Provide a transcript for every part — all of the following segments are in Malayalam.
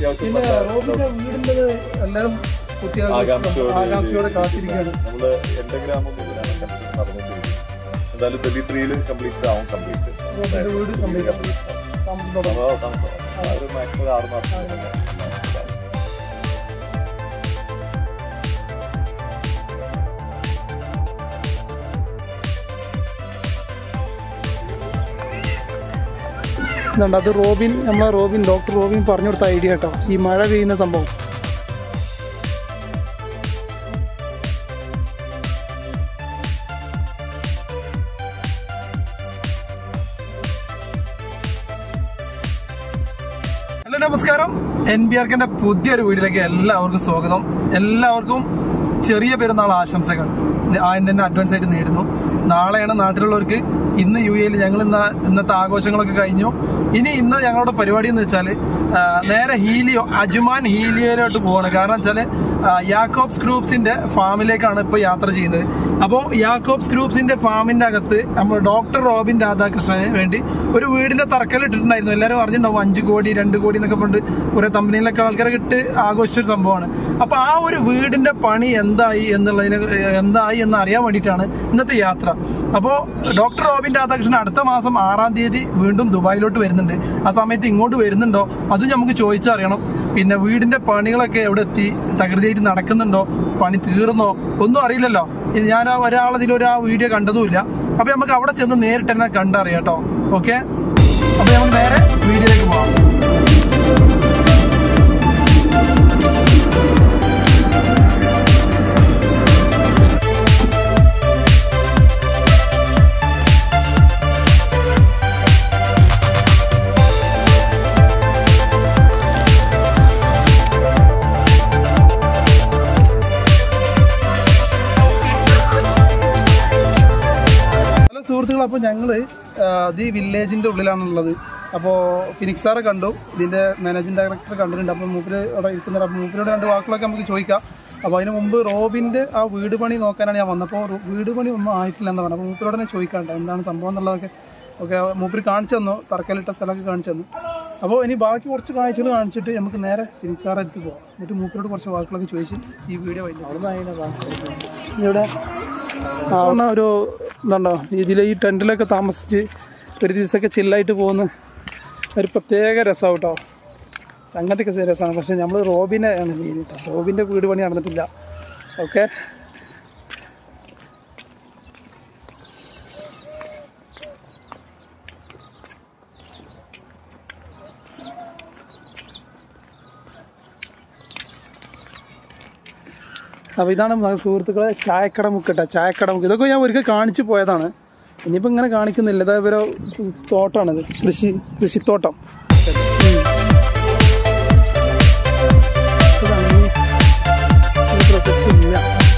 ആകാംക്ഷയോടെ കാത്തിരിക്കുകയാണ്. നമ്മള് എന്റെ ഗ്രാമം നടന്നിട്ടിരിക്കും. എന്തായാലും 33 കംപ്ലീറ്റ് ആവും. മാക്സിമം 6 മാസം. അത് റോബിൻ, നമ്മളെ ഡോക്ടർ റോബിൻ പറഞ്ഞു കൊടുത്ത ഐഡിയ കേട്ടോ, ഈ മഴ പെയ്യുന്ന സംഭവം. ഹലോ നമസ്കാരം, NBRKന്റെ പുതിയൊരു വീഡിയോയിലേക്ക് എല്ലാവർക്കും സ്വാഗതം. എല്ലാവർക്കും ചെറിയ പെരുന്നാൾ ആശംസകൾ ആദ്യം തന്നെ അഡ്വാൻസ് ആയിട്ട് നേരുന്നു. നാളെയാണ് നാട്ടിലുള്ളവർക്ക്. ഇന്ന് UAE ഞങ്ങൾ ഇന്നത്തെ ആഘോഷങ്ങളൊക്കെ കഴിഞ്ഞു. ഇന്ന് ഞങ്ങളുടെ പരിപാടി എന്ന് വെച്ചാൽ നേരെ അജ്മാൻ ഹീലിയോയിലോട്ട് പോവാണ്. കാരണം വെച്ചാല് യാക്കോബ്സ് ഗ്രൂപ്പ്സിന്റെ ഫാമിലേക്കാണ് ഇപ്പൊ യാത്ര ചെയ്യുന്നത്. അപ്പോൾ യാക്കോബ്സ് ഗ്രൂപ്പ്സിന്റെ ഫാമിന്റെ അകത്ത് നമ്മൾ ഡോക്ടർ റോബിൻ രാധാകൃഷ്ണന് വേണ്ടി ഒരു വീടിന്റെ തറക്കൽ ഇട്ടിട്ടുണ്ടായിരുന്നു. എല്ലാവരും അറിഞ്ഞിട്ടുണ്ടാവും. 5 കോടി 2 കോടി എന്നൊക്കെ പറഞ്ഞിട്ട് കുറെ കമ്പനിയിലൊക്കെ ആൾക്കാരൊക്കെ ഇട്ട് ആഘോഷിച്ചൊരു സംഭവമാണ്. അപ്പൊ ആ ഒരു വീടിന്റെ പണി എന്തായി എന്ന് അറിയാൻ വേണ്ടിയിട്ടാണ് ഇന്നത്തെ യാത്ര. അപ്പോൾ ഡോക്ടർ റോബിൻ രാധാകൃഷ്ണൻ അടുത്ത മാസം 6-ാം തീയതി വീണ്ടും ദുബായിലോട്ട് വരുന്നുണ്ട്. ആ സമയത്ത് ഇങ്ങോട്ട് വരുന്നുണ്ടോ അതും നമുക്ക് ചോദിച്ചറിയണം. പിന്നെ വീടിന്റെ പണികളൊക്കെ എവിടെ എത്തി, തകൃതിയായിട്ട് നടക്കുന്നുണ്ടോ, പണി തീർന്നോ ഒന്നും അറിയില്ലല്ലോ. ഞാൻ ഒരാളതിലൊരു ആ വീഡിയോ കണ്ടതുമില്ല. അപ്പൊ നമുക്ക് അവിടെ ചെന്ന് നേരിട്ട് തന്നെ കണ്ടറിയാം കേട്ടോ. ഓക്കെ, അപ്പൊ നമുക്ക് നേരെ വീഡിയോയിലേക്ക് പോവാം. സുഹൃത്തുക്കൾ, അപ്പോൾ ഞങ്ങള് ഈ വില്ലേജിന്റെ ഉള്ളിലാണുള്ളത്. അപ്പോൾ ഫിനിക്സ് സാറെ കണ്ടു, ഇതിന്റെ മാനേജിംഗ് ഡയറക്ടറെ കണ്ടിട്ടുണ്ട്. അപ്പോൾ മൂപ്പര് അവിടെ ഇരിക്കുന്നുണ്ട്. അപ്പോൾ മൂപ്പരോട് 2 വാക്കുകളൊക്കെ നമുക്ക് ചോദിക്കാം. അപ്പോൾ അതിന് മുമ്പ് റോബിന്റെ ആ വീട് പണി നോക്കാനാണ് ഞാൻ വന്നപ്പോൾ വീട് പണി ഒന്നും ആയിട്ടില്ല എന്ന് പറഞ്ഞു. അപ്പോൾ മൂപ്പരോട് തന്നെ ചോദിക്കാണ്ട് എന്താണ് സംഭവം എന്നുള്ളതൊക്കെ. ഓക്കെ, മൂപ്പര് കാണിച്ചു തന്നു, തറക്കല്ലിട്ട സ്ഥലമൊക്കെ കാണിച്ചു തന്നു. അപ്പോൾ ഇനി ബാക്കി കുറച്ച് കാഴ്ചകൾ കാണിച്ചിട്ട് നമുക്ക് നേരെ ഫിനിക്സ് സാറെ അടുത്ത് പോകാം. എന്നിട്ട് മൂപ്പരോട് കുറച്ച് വാക്കുകളൊക്കെ ചോദിച്ച് ഈ വീഡിയോ ഇവിടെ ഒരു എന്താണ്ടോ ഇതിൽ ഈ ടെൻറ്റിലൊക്കെ താമസിച്ച് ഒരു ദിവസമൊക്കെ ചില്ലായിട്ട് പോകുന്ന ഒരു പ്രത്യേക രസമാണ് കേട്ടോ. സംഗതിയൊക്കെ രസമാണ്. പക്ഷെ നമ്മൾ റോബിനെ ആണ് കേട്ടോ. റോബിൻ്റെ വീട് പണി നടന്നിട്ടില്ല. ഓക്കെ, അപ്പോൾ ഇതാണ് സുഹൃത്തുക്കളെ ചായക്കട മുക്ക്. ഇതൊക്കെ ഞാൻ ഒരിക്കൽ കാണിച്ചു പോയതാണ്. ഇനിയിപ്പോൾ ഇങ്ങനെ കാണിക്കുന്നില്ല. ഇതാ ഇവരെ തോട്ടമാണിത്, കൃഷിത്തോട്ടം. ഇല്ല.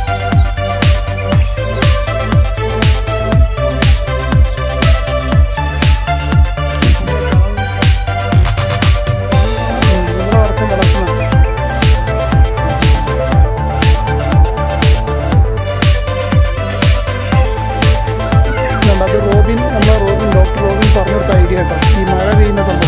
ഡോക്ടർ റോബിൻ പറഞ്ഞു കൊടുത്ത ഐഡിയ കേട്ടോ, ഈ മഴ പെയ്യുന്ന സംഭവം.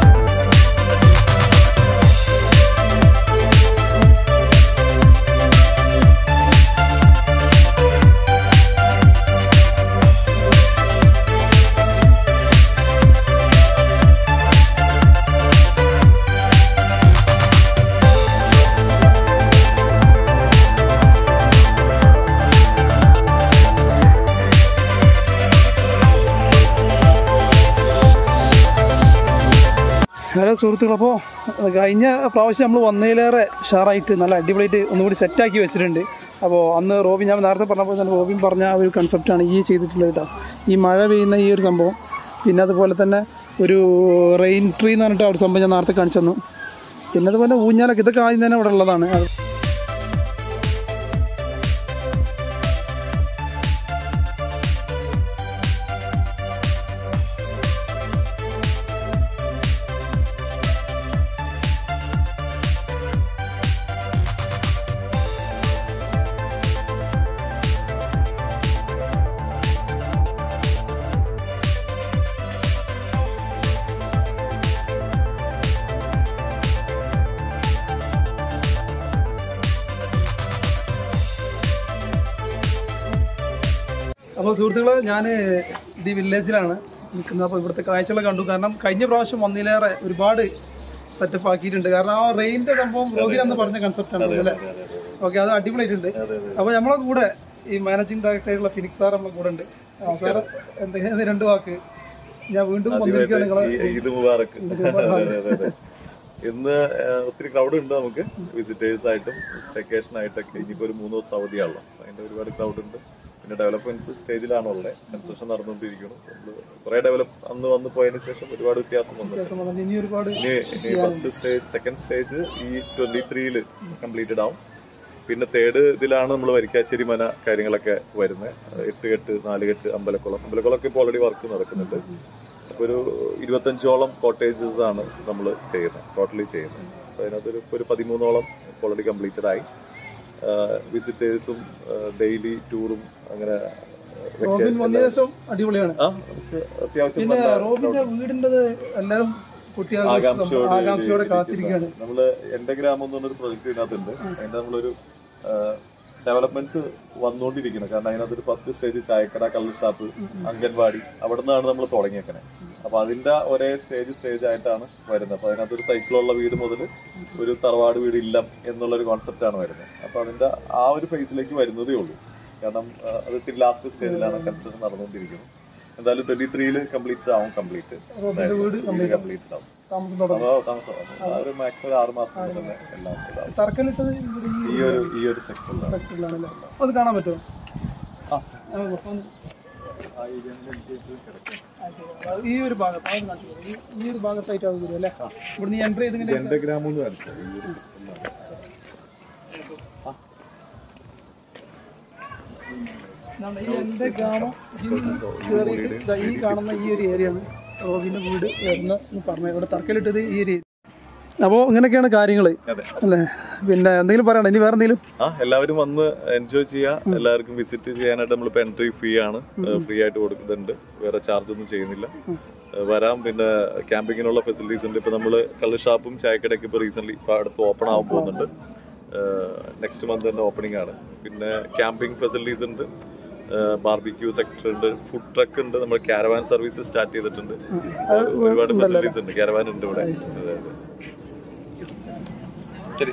ഹലോ സുഹൃത്തുക്കൾ, അപ്പോൾ കഴിഞ്ഞ പ്രാവശ്യം നമ്മൾ വന്നതിലേറെ ഷാറായിട്ട് നല്ല അടിപൊളിയായിട്ട് ഒന്നുകൂടി സെറ്റാക്കി വെച്ചിട്ടുണ്ട്. അപ്പോൾ അന്ന് റോബിൻ, ഞാൻ നേരത്തെ പറഞ്ഞപ്പോൾ തന്നെ റോബിൻ പറഞ്ഞ ആ ഒരു കൺസെപ്റ്റാണ് ഈ ചെയ്തിട്ടുള്ളത് കേട്ടോ. ഈ മഴ പെയ്യുന്ന ഈ ഒരു സംഭവം, പിന്നെ അതുപോലെ തന്നെ ഒരു റെയിൻ ട്രീ എന്ന് പറഞ്ഞിട്ട് ആ ഒരു സംഭവം ഞാൻ നേരത്തെ കാണിച്ചു തന്നു. പിന്നെ അതുപോലെ ഊഞ്ഞാലൊക്കെ, ഇതൊക്കെ ആദ്യം തന്നെ ഇവിടെ ഉള്ളതാണ്. അപ്പോൾ സുഹൃത്തുക്കളെ, ഞാൻ ഈ വില്ലേജിലാണ് നിൽക്കുന്നത്. അപ്പോൾ ഇവിടുത്തെ കാഴ്ചകളൊക്കെ കണ്ടു. കാരണം കഴിഞ്ഞ പ്രാവശ്യം ഒന്നിലേറെ ഒരുപാട് സെറ്റപ്പ് ആക്കിയിട്ടുണ്ട്. കാരണം ആ റെയിൻ്റെ സംഭവം റോഗിലെന്ന് പറഞ്ഞ കൺസെപ്റ്റാണ് അല്ലേ? ഓക്കെ, അത് അടിപൊളിയായിട്ടുണ്ട്. അപ്പോൾ നമ്മളെ കൂടെ ഈ മാനേജിംഗ് ഡയറക്ടറായിട്ടുള്ള ഫിനിക്സ് സാർ നമ്മളെ കൂടെ ഉണ്ട്. സാർ എന്തെങ്കിലും 2 വാക്ക്. ഞാൻ വീണ്ടും വന്നിരിക്കുകയാണ് ഇന്ന് ഒത്തിരി ക്രൗഡ് ഉണ്ട്. നമുക്ക് വിസിറ്റേഴ്സ് ആയിട്ടും സ്റ്റേക്കേഷൻ ആയിട്ടൊക്കെ ഇനിയിപ്പോൾ ഒരു 3 ദിവസം അവധിയാണല്ലോ. അതിൻ്റെ ഒരുപാട് ക്രൗഡ് ഉണ്ട്. പിന്നെ ഡെവലപ്മെന്റ്സ് സ്റ്റേജിലാണുള്ളത്. കൺസ്ട്രക്ഷൻ നടന്നുകൊണ്ടിരിക്കുന്നു. കുറെ അന്ന് വന്ന് പോയതിനു ശേഷം ഒരുപാട് വ്യത്യാസം വന്നു. ഇനി ഫസ്റ്റ് സ്റ്റേജ്, സെക്കൻഡ് സ്റ്റേജ് ഈ 23-ൽ കംപ്ലീറ്റഡ് ആവും. പിന്നെ തേർഡ് ഇതിലാണ് നമ്മൾ വരിക്കാശ്ശേരി മന കാര്യങ്ങളൊക്കെ വരുന്നത്. 8 കെട്ട് 4 കെട്ട് അമ്പലക്കുളമൊക്കെ ഇപ്പോൾ ഓൾറെഡി വർക്ക് നടക്കുന്നുണ്ട്. അപ്പോൾ ഒരു 25ഓളം കോട്ടേജസ് ആണ് നമ്മൾ ചെയ്യുന്നത്, ടോട്ടലി ചെയ്യുന്നത്. അപ്പോൾ അതിനകത്തൊരു 13ഓളം ഓൾറെഡി കംപ്ലീറ്റഡ് ആയി. വിസിറ്റേഴ്സും ഡെയിലി ടൂറും അങ്ങനെ അടിപൊളിയാണ്. അത്യാവശ്യം ആകാംക്ഷയോടെ കാത്തിരിക്കുകയാണ്. നമ്മള് എന്റെ ഗ്രാമം എന്ന് പറഞ്ഞൊരു പ്രൊജക്ട് ഇതിനകത്തുണ്ട്. അതിന്റെ നമ്മളൊരു ഡെവലപ്മെന്റ്സ് വന്നുകൊണ്ടിരിക്കുന്നത്. കാരണം അതിനകത്തൊരു ഫസ്റ്റ് സ്റ്റേജ് ചായക്കട, കള്ള് ഷാപ്പ്, അംഗൻവാടി, അവിടെ നിന്നാണ് നമ്മൾ തുടങ്ങിയേക്കണേ. അപ്പൊ അതിന്റെ ഒരേ സ്റ്റേജ് ആയിട്ടാണ് വരുന്നത്. അപ്പൊ അതിനകത്തൊരു സൈക്കിളുള്ള വീട് മുതൽ ഒരു തറവാട് വീട് ഇല്ല എന്നുള്ളൊരു കോൺസെപ്റ്റാണ് വരുന്നത്. അപ്പൊ അതിന്റെ ആ ഒരു ഫേസിലേക്ക് വരുന്നതേ ഉള്ളൂ. കാരണം അത് ലാസ്റ്റ് സ്റ്റേജിലാണ് കൺസ്ട്രക്ഷൻ നടന്നുകൊണ്ടിരിക്കുന്നത്. എന്തായാലും 23-ൽ കംപ്ലീറ്റ് ആവും. കംപ്ലീറ്റ് ആവും. മാക്സിമം 6 മാസം തന്നെ എല്ലാം ഈ ഒരു സെക്ടറിലാണ്. അത് കാണാൻ പറ്റുമോ? ഈ ഒരു ഭാഗത്തായിട്ടാവും വരും അല്ലേ? ഇവിടുന്ന് എൻട്രി ചെയ്ത് എന്റെ ഗ്രാമം എന്റെ ഗ്രാമം ഈ കാണുന്ന ഈ ഒരു ഏരിയയാണ് റോബിന്റെ വീട് എന്ന് പറഞ്ഞത്. ഇവിടെ തറക്കല്ലിട്ടത് ഈ ഒരു ഏരിയ. അപ്പോൾ ഇങ്ങനെയൊക്കെയാണ് കാര്യങ്ങൾ അല്ലേ? പിന്നെ എന്തെങ്കിലും പറയണം? ഇനി വേറെ എന്തെങ്കിലും? എല്ലാവരും വന്ന് എൻജോയ് ചെയ്യാം. എല്ലാവർക്കും വിസിറ്റ് ചെയ്യാനായിട്ട് നമ്മളിപ്പോൾ എൻട്രി ഫീ ആണ്, ഫ്രീ ആയിട്ട് കൊടുക്കുന്നുണ്ട്. വേറെ ചാർജ് ഒന്നും ചെയ്യുന്നില്ല. വരാം. പിന്നെ ക്യാമ്പിങ്ങിനുള്ള ഫെസിലിറ്റീസ് ഉണ്ട്. ഇപ്പോൾ നമ്മൾ കള്ള് ഷാപ്പും ചായക്കടയൊക്കെ ഇപ്പോൾ റീസെന്റ് ഇപ്പോൾ അടുത്ത് ഓപ്പൺ ആവാൻ പോകുന്നുണ്ട്. നെക്സ്റ്റ് മന്ത് തന്നെ ഓപ്പണിംഗ് ആണ്. പിന്നെ ക്യാമ്പിംഗ് ഫെസിലിറ്റീസ് ഉണ്ട്, ബാർബിക്യൂ സെക്ടർ ഉണ്ട്, ഫുഡ് ട്രക്ക് ഉണ്ട്, നമ്മൾ കാരവാൻ സർവീസ് സ്റ്റാർട്ട് ചെയ്തിട്ടുണ്ട്. ഒരുപാട് ഫെസിലിറ്റീസ് ഉണ്ട്. കാരവാൻ ഉണ്ട് ഇവിടെ. ശരി,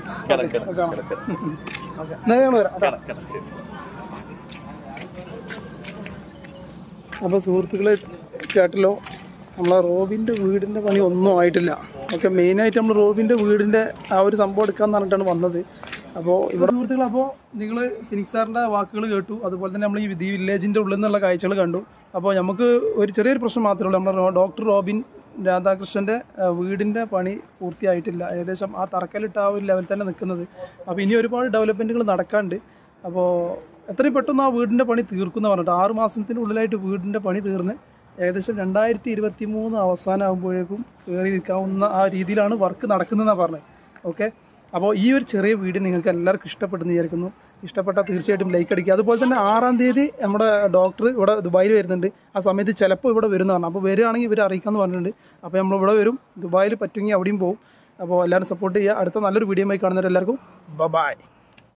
അപ്പോൾ സുഹൃത്തുക്കളെ കേട്ടല്ലോ, നമ്മളെ റോബിൻ്റെ വീടിൻ്റെ പണി ഒന്നും ആയിട്ടില്ല. ഓക്കെ, മെയിനായിട്ട് നമ്മൾ റോബിൻ്റെ വീടിൻ്റെ ആ ഒരു സംഭവം എടുക്കാമെന്ന് പറഞ്ഞിട്ടാണ് വന്നത്. അപ്പോൾ ഇവിടെ സുഹൃത്തുക്കൾ, അപ്പോൾ നിങ്ങൾ ഫിനിക്സ് സാറിൻ്റെ വാക്കുകൾ കേട്ടു. അതുപോലെ തന്നെ നമ്മൾ ഈ വില്ലേജിൻ്റെ ഉള്ളിൽ നിന്നുള്ള കാഴ്ചകൾ കണ്ടു. അപ്പോൾ നമുക്ക് ഒരു ചെറിയൊരു പ്രശ്നം മാത്രമേ ഉള്ളൂ. നമ്മുടെ ഡോക്ടർ റോബിൻ രാധാകൃഷ്ണൻ്റെ വീടിൻ്റെ പണി പൂർത്തിയായിട്ടില്ല. ഏകദേശം ആ തറക്കല്ലിട്ട ആ ഒരു ലെവൽ തന്നെ നിൽക്കുന്നത്. അപ്പോൾ ഇനി ഒരുപാട് ഡെവലപ്മെൻറ്റുകൾ നടക്കാണ്ട്. അപ്പോൾ എത്രയും പെട്ടെന്ന് ആ വീടിൻ്റെ പണി തീർക്കുന്ന പറഞ്ഞിട്ട് 6 മാസത്തിനുള്ളിലായിട്ട് വീടിൻ്റെ പണി തീർന്ന് ഏകദേശം 2023 അവസാനമാകുമ്പോഴേക്കും കയറി നിൽക്കാവുന്ന ആ രീതിയിലാണ് വർക്ക് നടക്കുന്നതെന്നാണ് പറഞ്ഞത്. ഓക്കെ, അപ്പോൾ ഈ ഒരു ചെറിയ വീഡിയോ നിങ്ങൾക്ക് എല്ലാവർക്കും ഇഷ്ടപ്പെട്ടെന്ന് വിചാരിക്കുന്നു. ഇഷ്ടപ്പെട്ടാൽ തീർച്ചയായിട്ടും ലൈക്ക് അടിക്കുക. അതുപോലെ തന്നെ 6-ാം തീയതി നമ്മുടെ ഡോക്ടർ ഇവിടെ ദുബായിൽ വരുന്നുണ്ട്. ആ സമയത്ത് ചിലപ്പോൾ ഇവിടെ വരുന്നതാണ്. അപ്പോൾ വരികയാണെങ്കിൽ ഇവർ അറിയിക്കാമെന്ന് പറഞ്ഞിട്ടുണ്ട്. അപ്പോൾ നമ്മളിവിടെ വരും. ദുബായിൽ പറ്റുമെങ്കിൽ അവിടെയും പോകും. അപ്പോൾ എല്ലാവരും സപ്പോർട്ട് ചെയ്യുക. അടുത്ത നല്ലൊരു വീഡിയോയുമായി കാണുന്നവരെല്ലാവർക്കും ബൈ.